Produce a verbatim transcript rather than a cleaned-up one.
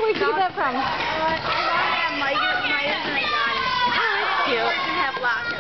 we get that from? Uh, I got it at Meijer, Meijer's and I got it. Oh, that's cute. It doesn't have lock.